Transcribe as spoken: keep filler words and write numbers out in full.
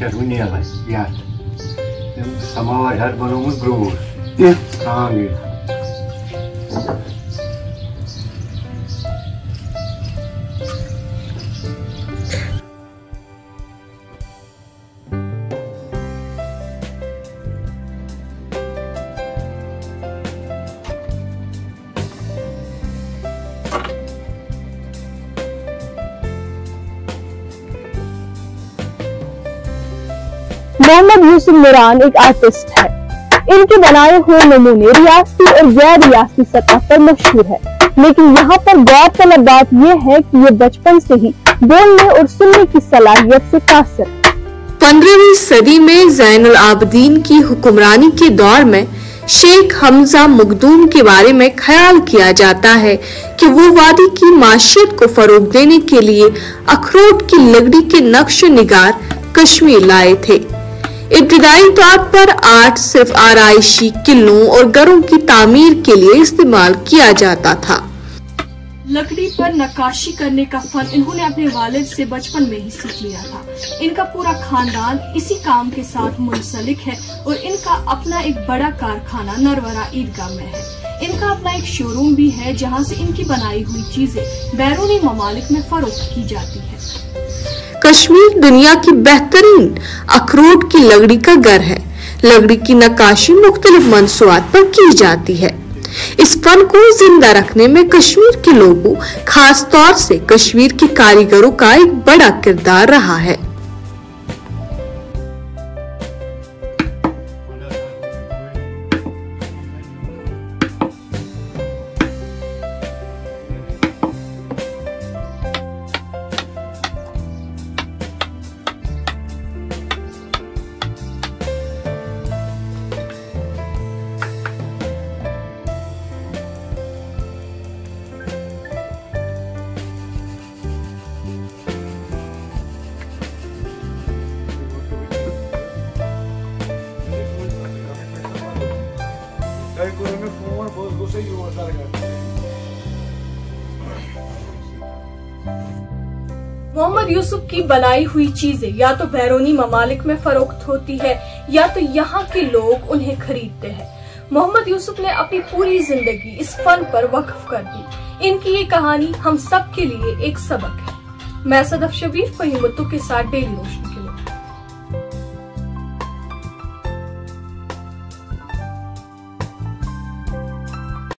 यत समावर हेत बनोमुत ब्रोट आंगे मोहम्मद यूसुफ नुरान एक आर्टिस्ट है। इनके बनाए हुए नमूने रियासती और गैर रियासती सतह पर मशहूर है, लेकिन यहाँ पर गौरतलब बात यह है कि ये बचपन से ही बोलने और सुनने की सलाहियत से कासिर है। पंद्रहवीं सदी में ज़ैनुल आबदीन की हुक्मरानी के दौर में शेख हमजा मखदूम के बारे में ख्याल किया जाता है कि वो वादी की माशियत को फरोग देने के लिए अखरोट की लकड़ी के नक्श निगार कश्मीर लाए थे। इब्तिदाई तौर पर आर्ट सिर्फ आराइशी किलों और घरों की तामीर के लिए इस्तेमाल किया जाता था। लकड़ी पर नक्काशी करने का फन इन्होंने अपने वालिद से बचपन में ही सीख लिया था। इनका पूरा खानदान इसी काम के साथ मुंसलिक है और इनका अपना एक बड़ा कारखाना नरवरा ईदगाह में है। इनका अपना एक शोरूम भी है जहां से इनकी बनाई हुई चीजें बैरूनी ममालिक में फरोख्त की जाती है। कश्मीर दुनिया की बेहतरीन अखरोट की लकड़ी का घर है। लकड़ी की नक्काशी मुख्तलिफ मंसूबात पर की जाती है। इस फन को जिंदा रखने में कश्मीर के लोगों, खास तौर से कश्मीर के कारीगरों का एक बड़ा किरदार रहा है। मोहम्मद यूसुफ की बनाई हुई चीजें या तो बैरूनी ममालिक में फरोख्त होती है या तो यहाँ के लोग उन्हें खरीदते हैं। मोहम्मद यूसुफ ने अपनी पूरी जिंदगी इस फन पर वक्फ कर दी। इनकी ये कहानी हम सब के लिए एक सबक है। मैं सदफ शबीर फहीमतों के साथ डेली रोशनी।